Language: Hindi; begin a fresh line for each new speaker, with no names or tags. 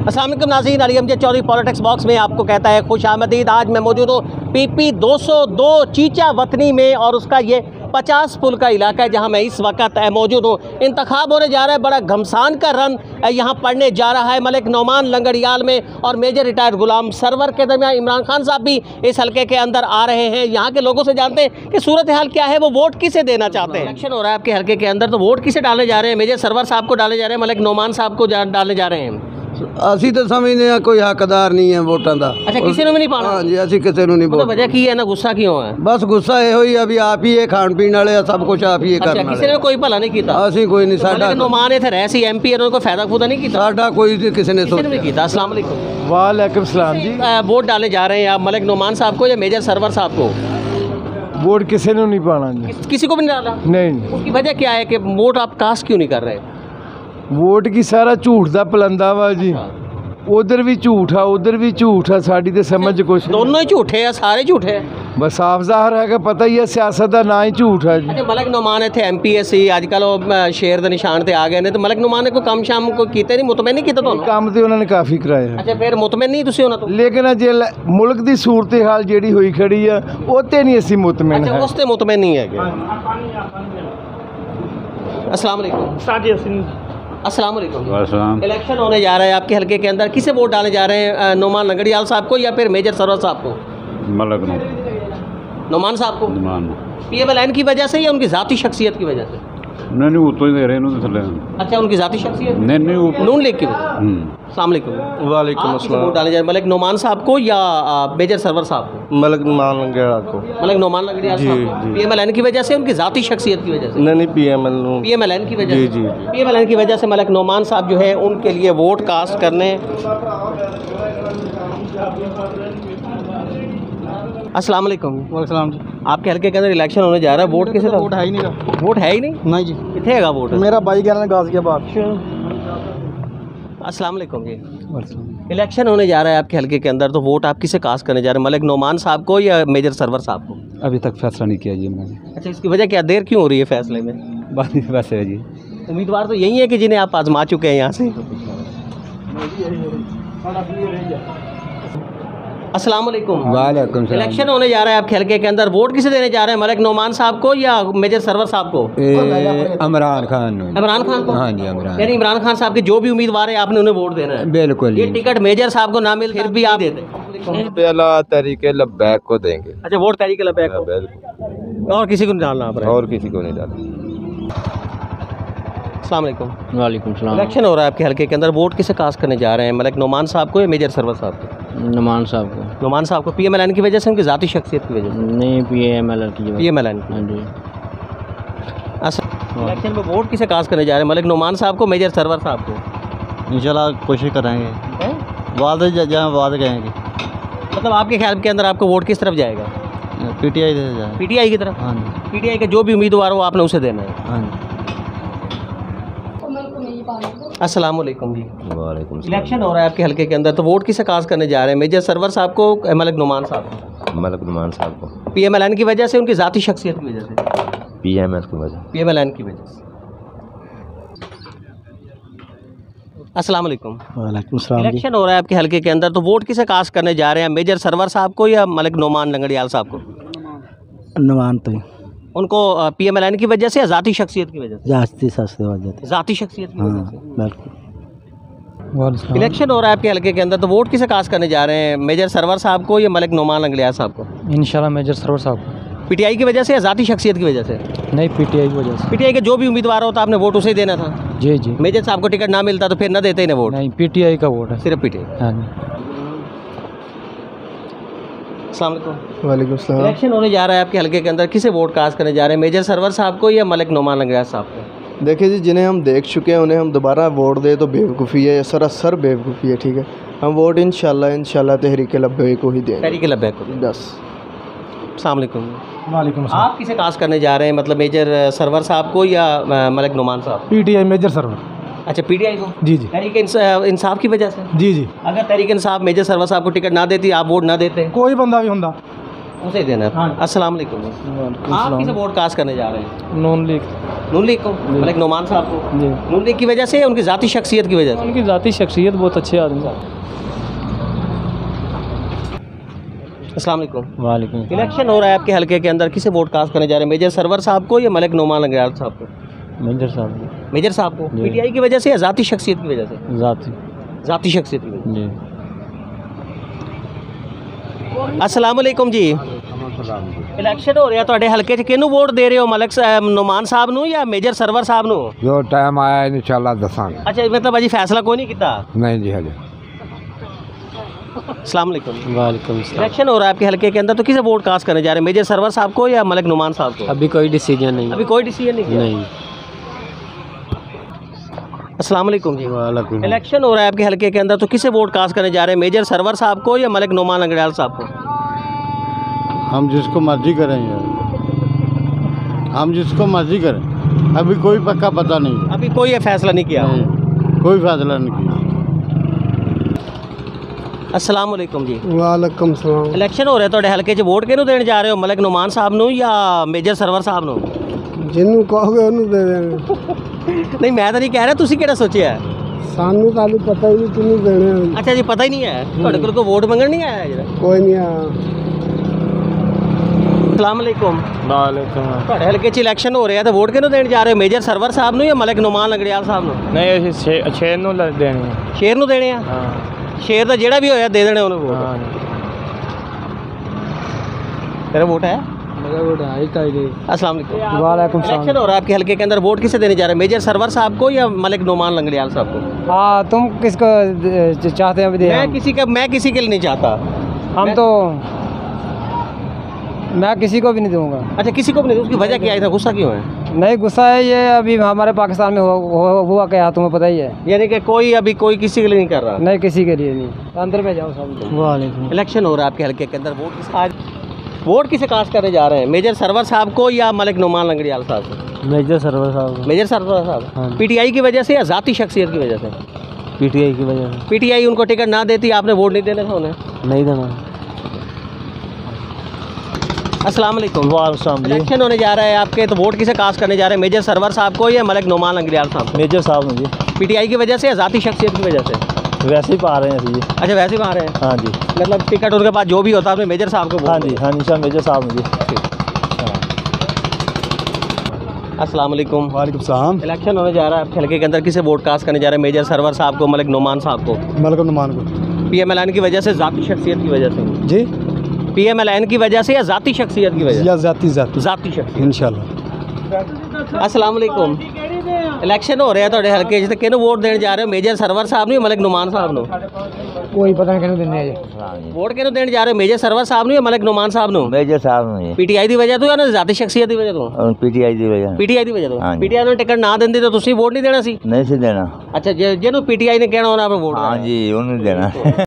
अस्सलाम वालेकुम नाज़रीन, अली अमजद चौधरी पॉलिटिक्स बॉक्स में आपको कहता है खुश आमदीद। आज मैं मौजूद हूँ PP 202 चीचा वतनी में और उसका ये 50 पुल का इलाका है जहाँ मैं इस वक्त मौजूद हूँ। इंतखाब होने जा रहा है, बड़ा घमसान का रन यहाँ पड़ने जा रहा है मलिक नौमान लंगड़ियाल में और मेजर रिटायर्ड गुलाम सरवर के दरमियान। इमरान खान साहब भी इस हल्के के अंदर आ रहे हैं। यहाँ के लोगों से जानते हैं कि सूरत हाल क्या है, वो वोट किसे देना चाहते हैं। इलेक्शन हो रहा है आपके हल्के के अंदर, तो वोट किसे डालने जा रहे हैं? मेजर सरवर साहब को डाले जा रहे हैं, मलिक नौमान साहब को डालने जा रहे हैं?
ਅਸੀਂ ਤਾਂ ਸਮਝਦੇ ਆ ਕੋਈ ਹੱਕਦਾਰ ਨਹੀਂ ਹੈ ਵੋਟਾਂ ਦਾ।
अच्छा, किसी ने भी नहीं पाना?
हाँ जी, ਅਸੀਂ ਕਿਸੇ ਨੂੰ ਨਹੀਂ
तो
ਵੋਟ।
वजह की है ना, गुस्सा क्यों है?
बस गुस्सा ਇਹੋ ਹੀ ਆ ਵੀ ਆਪ ਹੀ ਇਹ ਖਾਣ ਪੀਣ ਵਾਲੇ ਆ, ਸਭ ਕੁਝ ਆਪ ਹੀ ਇਹ
अच्छा,
ਕਰਨ
किसी ने
ਵਾਲੇ।
कोई भला नहीं किया?
ਅਸੀਂ ਕੋਈ ਨਹੀਂ, ਸਾਡਾ
मलिक नौमान इतने रहे सी MP, इन्होंने कोई फायदा फूदा नहीं किया?
ਸਾਡਾ ਕੋਈ ਕਿਸੇ ने
किसी ने नहीं
सोचा।
किया। अस्सलाम वालेकुम।
वालेकुम सलाम जी।
वोट डालने जा रहे हैं आप मलिक नौमान साहब को या मेजर सरवर साहब को?
वोट किसी ने नहीं पाना जी।
किसी को भी नहीं डाला?
नहीं,
उसकी वजह क्या है कि वोट आप कास्ट क्यों नहीं कर रहे?
वोट की सारा झूठ दा पलंदा वा जी। उधर भी झूठ है, उधर भी झूठ है, साड़ी ते समझ कुछ नहीं।
दोनों ही झूठे हैं, सारे झूठे हैं।
बस साफ ज़ाहिर है कि पता ही है सियासत का ना ही झूठ है जी।
अच्छा, मलिक नौमान थे MP सी अजकल शेर के निशान ते आ गए ने, तो मलिक नौमान ने कोई काम शाम को कीते नहीं, मुतमैन नहीं कीता ਤੁਹਾਨੂੰ?
काम तो उन्होंने काफ़ी कराया है,
अच्छा, फिर मुतमैन नहीं तुसी ਉਹਨਾਂ ਤੋਂ?
लेकिन जे मुल्क की सूरत हाल जी हुई खड़ी है उत्ते नहीं असी मुतमिन
अच्छा,
है।
उस ते मुतमैन नहीं है। अस्सलाम वालेकुम। अस्सलाम वालेकुम। इलेक्शन होने जा रहा है आपके हल्के के अंदर, किसे वोट डालने जा रहे हैं? नौमान लंगड़ियाल साहब को या फिर मेजर सरवर साहब को?
मलक
नौमान साहब को। PMLN की वजह से या उनकी ज़ाती शख्सियत की वजह से?
नहीं उतो ही दे रहे हैं थले।
अच्छा, उनकी ज़ाती शख्सियत
नहीं
नून लीग की वजह से। अस्सलाम वालेकुम।
वालेकुम
आप किसे वोट डालने जा रहे हैं, मलिक नौमान साहब को या मेजर सरवर साहब को?
मलिक नौमान लंगड़ियाल को।
मलिक नौमान लंगड़ियाल साहब को। PMLN की वजह से, उनकी ज़ाती शख्सियत की वजह से?
नहीं
PMLN की वजह से। PMLN की वजह से मलिक नौमान साहब जो है उनके लिए वोट कास्ट करने। अस्सलाम वालेकुम।
वालेकुम जी।
आपके हल्के के अंदर इलेक्शन होने जा रहा है, वोट किसे?
वोट है ही नहीं।
वोट है ही नहीं?
नहीं जी,
कितने है वोट?
मेरा भाई कहना गाजियाबाद।
अस्सलाम वालेकुम जी। इलेक्शन होने जा रहा है आपके हल्के के अंदर, तो वोट आप किसे कास्ट करने जा रहे हैं? मलिक नौमान साहब को या मेजर सरवर साहब को?
अभी तक फैसला नहीं किया जी मैंने।
अच्छा, इसकी वजह क्या, देर क्यों हो रही है फैसले में?
बस है जी।
उम्मीदवार तो यही है कि जिन्हें आप आजमा चुके हैं यहाँ से। अस्सलाम वालेकुम।
वालेकुम सलाम।
इलेक्शन होने जा रहा है आपके हल्के के अंदर, वोट किसे देने जा रहे हैं? मलिक नौमान साहब को या मेजर सरवर साहब को?
इमरान खान।
इमरान खान को।
हाँ जी, इमरान।
यानी इमरान खान साहब के जो भी उम्मीदवार है आपने उन्हें वोट देना है?
बिल्कुल।
ये टिकट मेजर साहब को ना मिले फिर भी आप देते?
पहला तरीके लब्बैक को देंगे।
अच्छा, वोट तहरीक लब्बैक को।
बिल्कुल,
और किसी को नहीं डालना आप?
और किसी को नहीं डालेंगे।
अस्सलाम वालेकुम।
वालेकुम सलाम।
इलेक्शन हो रहा है आपके हल्के के अंदर, वोट किसे कास्ट करने जा रहे हैं? मलिक नौमान साहब को या मेजर सरवर साहब को?
नौमान साहब को।
नौमान साहब को। PMLN की वजह से, उनकी ज़ाती शख्सियत की वजह से?
नहीं, PMLN की वजह।
PMLN की।
हाँ जी।
अच्छा, इलेक्शन में वोट किसे कास्ट करने जा रहे हैं? मलिक नौमान साहब को, मेजर सरवर साहब को?
इंशाल्लाह कोशिश करेंगे, वादे जहाँ वादे कहेंगे।
मतलब आपके ख्याल के अंदर आपका वोट किस तरफ जाएगा?
PTI दे जाए।
PTI की तरफ?
हाँ जी।
PTI का जो भी उम्मीदवार हो आपने उसे देना है।
हाँ जी।
अस्सलाम वालेकुम जी।
वालेकुम
इलेक्शन हो रहा है आपके हल्के के अंदर, तो वोट किसे कास्ट करने जा रहे हैं? मेजर सरवर साहब को, मलिक नौमान साहब को?
मलक नुमान साहब को।
PMLN की वजह से, उनकी ज़ाती शख्सियत की वजह से?
PML की वजह।
PMLN की वजह से। अस्सलाम वालेकुम।
वालेकुम सलाम जी।
इलेक्शन हो रहा है आपके हल्के के अंदर, तो वोट किसे कास्ट करने जा रहे हैं? मेजर सरवर साहब को या मलिक नौमान लंगड़ियाल साहब को?
नौमान तो
उनको PMLN की वजह से या ज़ाती शख्सियत की वजह से?
जास्ती सस्ते हो जाते।
ज़ाती शख्सियत की वजह से।
बिल्कुल।
इलेक्शन हो रहा है आपके हल्के के अंदर, तो वोट किसे कास्ट करने जा रहे हैं? मेजर सरवर साहब को या मलिक नौमान लंगड़ियाल साहब को?
इंशाल्लाह मेजर सरवर साहब।
PTI की वजह से या ज़ाती शख्सियत की वजह से?
नहीं, PTI की वजह से।
PTI के जो भी उम्मीदवार होता आपने वोट उसे ही देना था?
जी जी।
मेजर साहब को टिकट ना मिलता तो फिर ना देते ही ना वोट?
नहीं, PTI का वोट है।
सिर्फ PTI।
हाँ जी।
अस्सलाम वालेकुम।
वालेकुम सलाम।
इलेक्शन होने जा रहा है आपके हल्के के अंदर, किसे वोट कास्ट करने जा रहे हैं? मेजर सरवर साहब को या मलिक नौमान लंगड़ियाल साहब को?
देखिए जी, जिन्हें हम देख चुके हैं उन्हें हम दोबारा वोट दे तो बेवकूफ़ी है, सरासर बेवकूफ़ी है। ठीक है, हम वोट इंशाल्लाह तहरीक लब्बैक को ही देंगे।
तहरीक लब्बैक को।
बस।
अस्सलाम वालेकुम।
वालेकुम
आप किसे कास्ट करने जा रहे हैं? मतलब मेजर सरवर साहब को या मलिक नौमान साहब?
PTI major Sarwar.
अच्छा, PTI को।
जी जी।
तहरीक इंसाफ की वजह से?
जी जी।
अगर तहरीक इंसाफ मेजर सरवर साहब को टिकट ना देती, आप वोट ना देते?
कोई बंदा भी होंदा
उसे ही देना है। अस्सलाम वालेकुम। आप किसे वोट कास्ट करने जा रहे हैं?
नॉन लीग
नून लीग को, मलिक नोमान साहब को?
जी,
नून लीग की वजह से या उनकी ज़ाती शख्सियत की वजह से?
उनकी ज़ाती शख्सियत बहुत अच्छे आदमी।
अस्सलाम वालेकुम।
वालेकुम।
इलेक्शन हो रहा है आपके हलके के अंदर, किसे वोट कास्ट करने जा रहे हैं? मेजर सरवर साहब को या मलिक नोमान लंगड़ियाल साहब को?
मेजर साहब
मेजर साहब को।
जी।
पीटीआई की वजह से या ज़ाती शख्सियत की वजह से?
ज़ाती।
ज़ाती शख्सियत की वजह
जी।
से। अस्सलाम वालेकुम जी। इलेक्शन हो रहा है ਤੁਹਾਡੇ ਹਲਕੇ 'ਚ ਕਿਹਨੂੰ ਵੋਟ ਦੇ ਰਹੇ ਹੋ? ਮਲਿਕ ਨੋਮਾਨ ਸਾਹਿਬ ਨੂੰ ਜਾਂ ਮੇਜਰ ਸਰਵਰ ਸਾਹਿਬ ਨੂੰ?
ਜੋ ਟਾਈਮ ਆਇਆ ਇਨਸ਼ਾਅੱਲਾ ਦੱਸਾਂਗੇ।
ਅੱਛਾ ਮਤਲਬ ਅਜੀ ਫੈਸਲਾ ਕੋਈ ਨਹੀਂ ਕੀਤਾ?
ਨਹੀਂ ਜੀ ਹਜੇ।
अस्सलाम वालेकुम।
वालेकुम सलाम।
इलेक्शन हो रहा है आपके हलके के अंदर, तो किसे वोट कास्ट करने जा रहे हैं? मेजर सरवर साहब को या मलिक नुमान साहब को?
अभी कोई डिसीजन नहीं।
अभी कोई डिसीजन नहीं किया?
नहीं।
अस्सलाम वालेकुम जी।
ਵਾਲੇਕੁਮ।
इलेक्शन हो रहा है आपके हलके के अंदर, तो किसे वोट कास्ट करने जा रहे हैं? मेजर सरवर साहब को या मलिक नुमान लंगड़ियाल साहब को?
हम जिसको मर्जी करें यार, हम जिसको मर्जी करें। अभी कोई पक्का पता नहीं है।
अभी कोई फैसला नहीं किया?
नहीं, कोई फैसला नहीं किया।
अस्सलाम वालेकुम जी।
वालेकुम सलाम।
इलेक्शन हो रहा है ਤੁਹਾਡੇ ਹਲਕੇ 'ਚ ਵੋਟ ਕਿਹਨੂੰ ਦੇਣ ਜਾ ਰਹੇ ਹੋ? ਮਲਿਕ ਨੁਮਾਨ ਸਾਹਿਬ ਨੂੰ ਜਾਂ ਮੇਜਰ ਸਰਵਰ ਸਾਹਿਬ ਨੂੰ?
ਜਿਹਨੂੰ ਕਹੋਗੇ ਉਹਨੂੰ ਦੇ ਦੇਣੇ।
ਨਹੀਂ ਮੈਂ ਤਾਂ ਨਹੀਂ ਕਹਿ ਰਿਹਾ, ਤੁਸੀਂ ਕਿਹੜਾ ਸੋਚਿਆ ਹੈ?
ਸਾਨੂੰ ਤਾਂ ਹਾਲੇ ਪਤਾ ਹੀ ਨਹੀਂ ਕਿਹਨੂੰ ਦੇਣੇ।
ਅੱਛਾ ਜੀ, ਪਤਾ ਹੀ ਨਹੀਂ ਹੈ ਤੁਹਾਡੇ ਕੋਲ ਕੋਈ ਵੋਟ ਮੰਗਣ ਨਹੀਂ ਆਇਆ ਜਿਹੜਾ?
ਕੋਈ ਨਹੀਂ ਆ।
अस्सलाम वालेकुम।
वालेकुम।
ਤੁਹਾਡੇ ਹਲਕੇ 'ਚ ਇਲੈਕਸ਼ਨ ਹੋ ਰਿਹਾ ਤੇ ਵੋਟ ਕਿਹਨੂੰ ਦੇਣ ਜਾ ਰਹੇ ਹੋ? ਮੇਜਰ ਸਰਵਰ ਸਾਹਿਬ ਨੂੰ ਜਾਂ ਮਲਿਕ ਨੁਮਾਨ ਲੰਗੜਿਆਲ ਸਾਹਿਬ ਨੂੰ?
नहीं छः नू देनी है।
ਸ਼ੇਰ ਨੂੰ ਦੇਣੇ ਆ?
हाँ
ਸ਼ੇਰ ਦਾ ਜਿਹੜਾ ਵੀ ਹੋਇਆ ਦੇ ਦੇਣੇ ਉਹਨੂੰ ਵੋਟ।
हाँ।
तेरा वोट है?
मेरा वोट है का ही।
अस्सलाम वालेकुम।
वालेकुम
इलेक्शन
सलाम।
हो रहा है आपके हलके के अंदर, वोट किसे देने जा रहे हैं? मेजर सरवर साहब को या मलिक नोमान लंगड़ियाल साहब को?
हाँ तुम किसको चाहते हैं? अभी
मैं किसी के लिए नहीं चाहता।
हम तो मैं किसी को भी नहीं दूंगा।
अच्छा, किसी को भी नहीं? उसकी वजह क्या है? गुस्सा क्यों है?
नहीं गुस्सा है ये अभी हमारे पाकिस्तान में हुआ क्या तुम्हें पता ही है।
यानी कि कोई अभी कोई किसी के लिए नहीं कर रहा?
नहीं किसी के लिए नहीं। अंदर में जाओ सब। वालेकुम।
इलेक्शन हो रहा है आपके हलके के अंदर, वोट किसे कास्ट करने जा रहे हैं? मेजर सरवर साहब को या मलिक नोमान लंगड़ियाल साहब को?
मेजर सरवर साहब।
मेजर सरवर साहब।
हाँ।
पीटीआई की वजह से या ज़ाती शख्सियत की वजह से?
पीटीआई की वजह से।
पीटीआई उनको टिकट ना देती, आपने वोट नहीं देना था उन्हें?
नहीं देना।
अस्सलाम वालेकुम।
वालेकुम।
इलेक्शन होने जा रहा है आपके, तो वोट किसे कास्ट करने जा रहे हैं? मेजर सरवर साहब को या मलिक नोमान लंगड़ियाल साहब को?
मेजर साहब जी।
पीटीआई की वजह से या ज़ाती शख्सियत की वजह से?
वैसे ही पा रहे हैं जी।
अच्छा, वैसे ही आ रहे हैं।
हाँ जी।
मतलब टिकट उनके पास जो भी होता है, आपने मेजर साहब को?
हाँ जी। हाँ जी सर मेजर साहब जी।
अस्सलाम वालेकुम।
वालेकुम सलाम।
इलेक्शन होने जा रहा है आपके हलके के अंदर, किसे वोट कास्ट करने जा रहे हैं? मेजर सरवर साहब को, मलिक नोमान साहब को?
मलिक नुमान को।
पीएमएलएन की वजह से, ज़ाती शख्सियत की वजह से?
जी।
पीएमएलएन की वजह से या ज़ाती शख्सियत की वजह से?
या ज़ाती
ज़ाती शख्सियत।
इंशाल्लाह।
अस्सलाम वालेकुम। इलेक्शन हो रहा है ਤੁਹਾਡੇ ਹਲਕੇ 'ਚ, ਤੇ ਕਿਹਨੂੰ ਵੋਟ ਦੇਣ ਜਾ ਰਹੇ ਹੋ? ਮੇਜਰ ਸਰਵਰ ਸਾਹਿਬ ਨੂੰ ਜਾਂ ਮਲਿਕ ਨੁਮਾਨ ਸਾਹਿਬ ਨੂੰ?
कोई पता नहीं किन्हों देने हैं।
ਵੋਟ ਕਿਹਨੂੰ ਦੇਣ ਜਾ ਰਹੇ ਹੋ? ਮੇਜਰ ਸਰਵਰ ਸਾਹਿਬ ਨੂੰ ਜਾਂ ਮਲਿਕ ਨੁਮਾਨ ਸਾਹਿਬ ਨੂੰ?
मेजर साहब ने
ਪੀਟੀਆਈ ਦੀ ਵਜ੍ਹਾ ਤੋਂ ਜਾਂ ਜ਼ਾਤੀ ਸ਼ਖਸੀਅਤ ਦੀ ਵਜ੍ਹਾ ਤੋਂ?
पीटीआई दी वजह
ਪੀਟੀਆਈ ਦੀ ਵਜ੍ਹਾ ਤੋਂ।
ਹਾਂਜੀ।
ਪੀਟੀਆਈ ਨੂੰ ਟਿਕਟ ਨਾ ਦਿੰਦੀ ਤਾਂ ਤੁਸੀਂ ਵੋਟ ਨਹੀਂ ਦੇਣਾ ਸੀ?
नहीं से देना।
ਅੱਛਾ, ਜਿਹਨੂੰ ਪੀਟੀਆਈ ਨੇ ਕਹਿਣਾ ਉਹਨਾਂ ਆਪਣਾ ਵੋਟ
हाँ
ਦੇਣਾ।
जी उन्हें देना।